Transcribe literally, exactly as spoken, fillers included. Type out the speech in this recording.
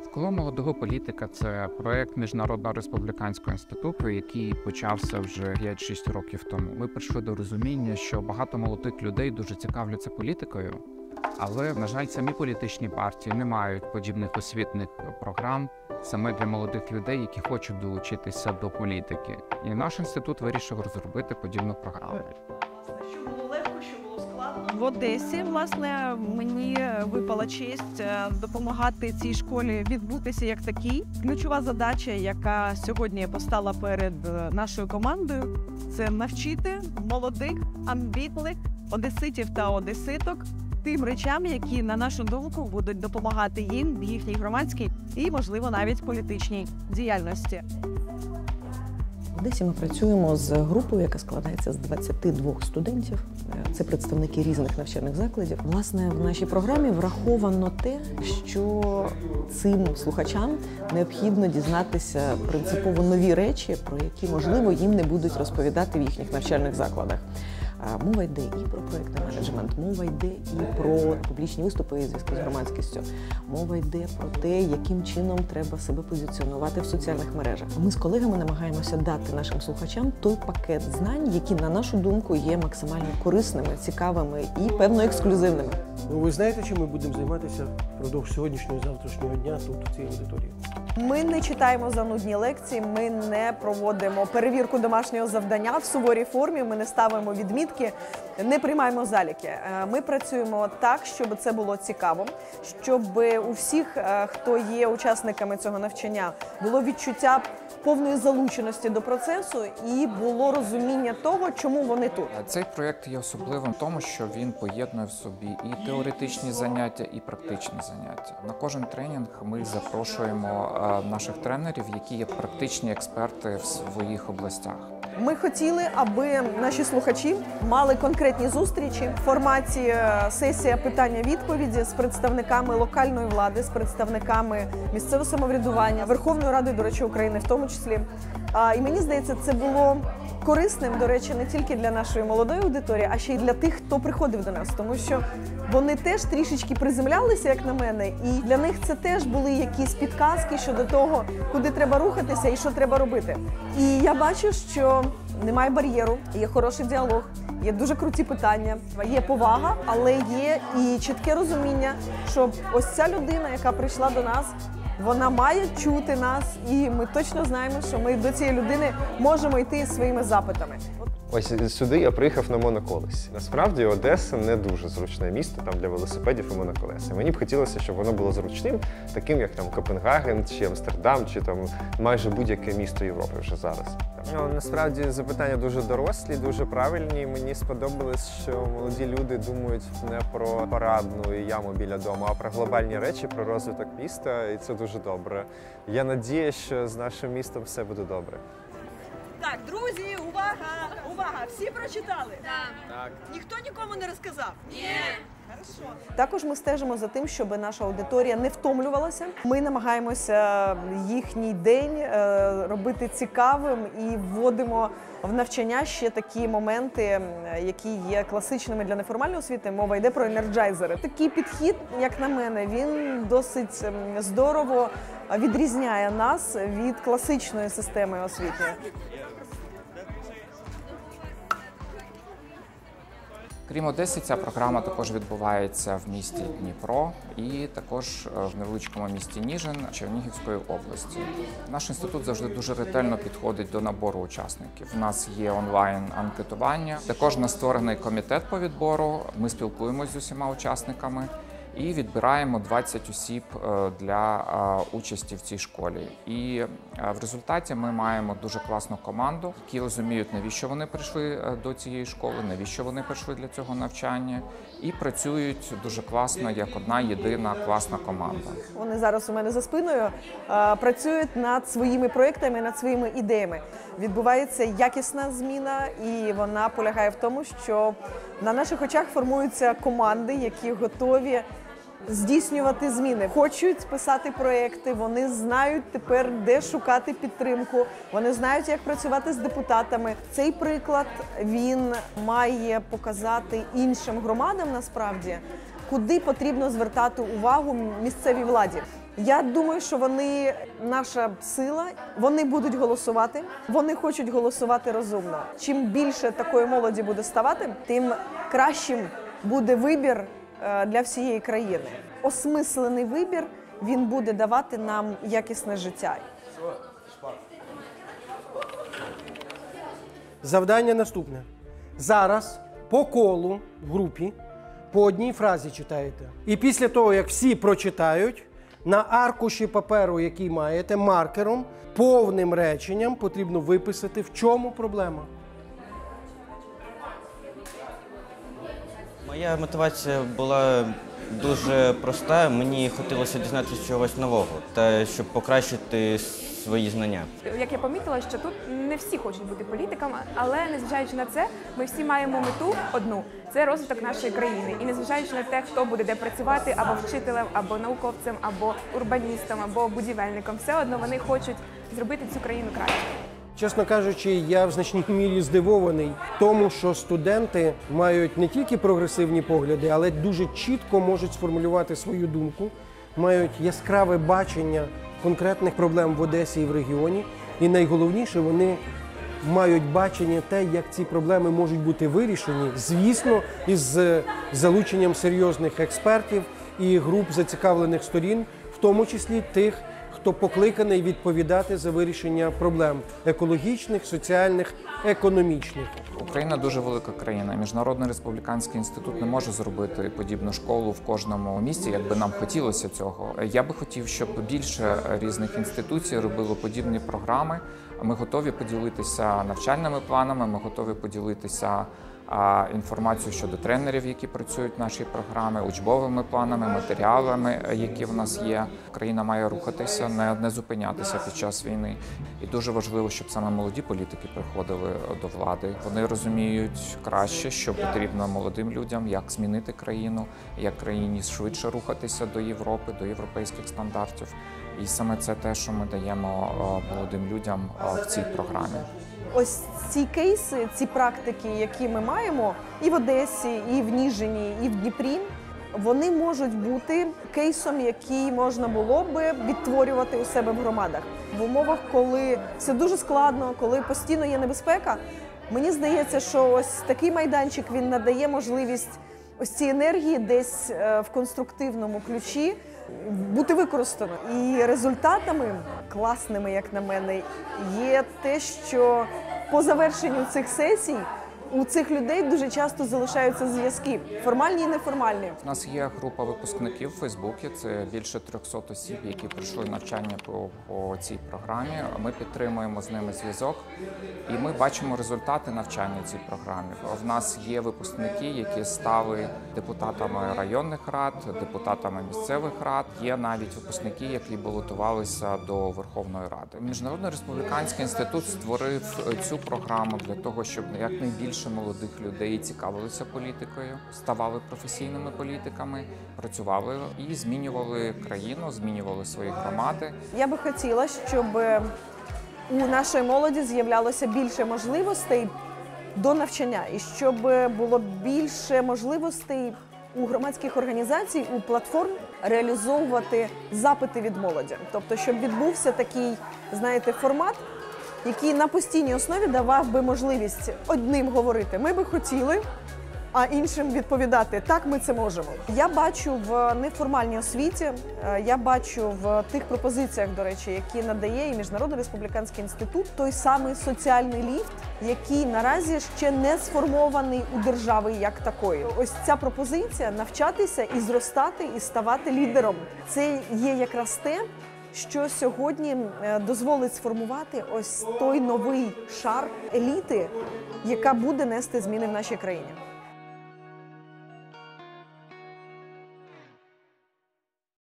Школа молодого політика – це проєкт Міжнародного республіканського інституту, який почався вже п'ять-шість років тому. Ми прийшли до розуміння, що багато молодих людей дуже цікавляться політикою, але, на жаль, самі політичні партії не мають подібних освітних програм саме для молодих людей, які хочуть долучитися до політики. І наш інститут вирішив розробити подібну програму. Що було легко, що було складно? В Одесі, власне, мені випала честь допомагати цій школі відбутися як такій. Ключова задача, яка сьогодні постала перед нашою командою, це навчити молодих, амбітних одеситів та одеситок тим речам, які, на нашу думку, будуть допомагати їм в їхній громадській і, можливо, навіть політичній діяльності. В Одесі ми працюємо з групою, яка складається з двадцяти двох студентів. Це представники різних навчальних закладів. Власне, в нашій програмі враховано те, що цим слухачам необхідно дізнатися принципово нові речі, про які, можливо, їм не будуть розповідати в їхніх навчальних закладах. Мова йде і про проєктний менеджмент, мова йде і про публічні виступи і зв'язки з громадськістю. Мова йде про те, яким чином треба себе позиціонувати в соціальних мережах. Ми з колегами намагаємося дати нашим слухачам той пакет знань, які, на нашу думку, є максимально корисними, цікавими і, певно, ексклюзивними. Ну, ви знаєте, чим ми будемо займатися впродовж сьогоднішнього і завтрашнього дня тут, у цій аудиторії? Ми не читаємо занудні лекції, ми не проводимо перевірку домашнього завдання в суворій формі, ми не ставимо відмітки, не приймаємо заліки. Ми працюємо так, щоб це було цікаво, щоб у всіх, хто є учасниками цього навчання, було відчуття повної залученості до процесу і було розуміння того, чому вони тут. Цей проєкт є особливим в тому, що він поєднує в собі і теоретичні заняття, і практичні заняття. На кожен тренінг ми запрошуємо наших тренерів, які є практичні експерти в своїх областях. Ми хотіли, аби наші слухачі мали конкретні зустрічі в форматі сесія питання-відповіді з представниками локальної влади, з представниками місцевого самоврядування, Верховної Ради, до речі, України в тому числі. І мені здається, це було корисним, до речі, не тільки для нашої молодої аудиторії, а ще й для тих, хто приходив до нас. Тому що вони теж трішечки приземлялися, як на мене, і для них це теж були якісь підказки щодо того, куди треба рухатися і що треба робити. І я бачу, що немає бар'єру, є хороший діалог, є дуже круті питання, є повага, але є і чітке розуміння, що ось ця людина, яка прийшла до нас, вона має чути нас, і ми точно знаємо, що ми до цієї людини можемо йти своїми запитами. Ось сюди я приїхав на моноколесі. Насправді Одеса не дуже зручне місто там для велосипедів і моноколес. Мені б хотілося, щоб воно було зручним, таким як там Копенгаген, чи Амстердам, чи там майже будь-яке місто Європи вже зараз. Ну, насправді запитання дуже дорослі, дуже правильні. Мені сподобалось, що молоді люди думають не про парадну яму біля дому, а про глобальні речі, про розвиток міста, і це дуже добре. Я надію, що з нашим містом все буде добре. Так, друзі, увага! Увага! Всі прочитали? Так. Так. Ніхто нікому не розказав? Ні. Хорошо. Також ми стежимо за тим, щоб наша аудиторія не втомлювалася. Ми намагаємося їхній день робити цікавим і вводимо в навчання ще такі моменти, які є класичними для неформальної освіти. Мова йде про енерджайзери. Такий підхід, як на мене, він досить здорово відрізняє нас від класичної системи освітньої. Крім Одеси, ця програма також відбувається в місті Дніпро і також в невеличкому місті Ніжин Чернігівської області. Наш інститут завжди дуже ретельно підходить до набору учасників. У нас є онлайн-анкетування, також у нас створений комітет по відбору, ми спілкуємося з усіма учасниками і відбираємо двадцять осіб для участі в цій школі. І в результаті ми маємо дуже класну команду, які розуміють, навіщо вони прийшли до цієї школи, навіщо вони прийшли для цього навчання, і працюють дуже класно, як одна єдина класна команда. Вони зараз у мене за спиною працюють над своїми проєктами, над своїми ідеями. Відбувається якісна зміна, і вона полягає в тому, що на наших очах формуються команди, які готові здійснювати зміни. Хочуть писати проекти, вони знають тепер, де шукати підтримку, вони знають, як працювати з депутатами. Цей приклад, він має показати іншим громадам, насправді, куди потрібно звертати увагу місцевій владі. Я думаю, що вони наша сила, вони будуть голосувати, вони хочуть голосувати розумно. Чим більше такої молоді буде ставати, тим кращим буде вибір для всієї країни. Осмислений вибір, він буде давати нам якісне життя. Завдання наступне. Зараз по колу в групі по одній фразі читаєте. І після того, як всі прочитають, на аркуші паперу, який маєте, маркером, повним реченням потрібно виписати, в чому проблема. Моя мотивація була дуже проста. Мені хотілося дізнатися чогось нового та щоб покращити свої знання. Як я помітила, що тут не всі хочуть бути політиками, але незважаючи на це, ми всі маємо мету одну – це розвиток нашої країни. І незважаючи на те, хто буде де працювати, або вчителем, або науковцем, або урбаністом, або будівельником, все одно вони хочуть зробити цю країну краще. Чесно кажучи, я в значній мірі здивований тому, що студенти мають не тільки прогресивні погляди, але дуже чітко можуть сформулювати свою думку, мають яскраве бачення конкретних проблем в Одесі і в регіоні. І найголовніше, вони мають бачення те, як ці проблеми можуть бути вирішені, звісно, із залученням серйозних експертів і груп зацікавлених сторін, в тому числі тих, хто покликаний відповідати за вирішення проблем екологічних, соціальних, економічних. Україна дуже велика країна. Міжнародний республіканський інститут не може зробити подібну школу в кожному місті, як би нам хотілося цього. Я би хотів, щоб більше різних інституцій робило подібні програми. Ми готові поділитися навчальними планами, ми готові поділитися інформацію щодо тренерів, які працюють в нашій програмі, учбовими планами, матеріалами, які в нас є. Країна має рухатися, не, не зупинятися під час війни. І дуже важливо, щоб саме молоді політики приходили до влади. Вони розуміють краще, що потрібно молодим людям, як змінити країну, як країні швидше рухатися до Європи, до європейських стандартів. І саме це те, що ми даємо молодим людям в цій програмі. Ось ці кейси, ці практики, які ми маємо і в Одесі, і в Ніжині, і в Дніпрі, вони можуть бути кейсом, який можна було би відтворювати у себе в громадах. В умовах, коли все дуже складно, коли постійно є небезпека, мені здається, що ось такий майданчик, він надає можливість ось ці енергії десь в конструктивному ключі бути використано. І результатами класними, як на мене, є те, що по завершенню цих сесій у цих людей дуже часто залишаються зв'язки, формальні і неформальні. У нас є група випускників в Фейсбуці, це більше трьохсот осіб, які пройшли навчання по, по цій програмі. Ми підтримуємо з ними зв'язок і ми бачимо результати навчання в цій програмі. В нас є випускники, які стали депутатами районних рад, депутатами місцевих рад. Є навіть випускники, які балотувалися до Верховної Ради. Міжнародний республіканський інститут створив цю програму для того, щоб якнайбільше молодих людей цікавилися політикою, ставали професійними політиками, працювали і змінювали країну, змінювали свої громади. Я би хотіла, щоб у нашої молоді з'являлося більше можливостей до навчання і щоб було більше можливостей у громадських організацій, у платформ реалізовувати запити від молоді. Тобто, щоб відбувся такий, знаєте, формат, який на постійній основі давав би можливість одним говорити «ми би хотіли», а іншим відповідати «так, ми це можемо». Я бачу в неформальній освіті, я бачу в тих пропозиціях, до речі, які надає і Міжнародний республіканський інститут, той самий соціальний ліфт, який наразі ще не сформований у держави як такої. Ось ця пропозиція навчатися і зростати, і ставати лідером. Це є якраз те, що сьогодні дозволить сформувати ось той новий шар еліти, яка буде нести зміни в нашій країні.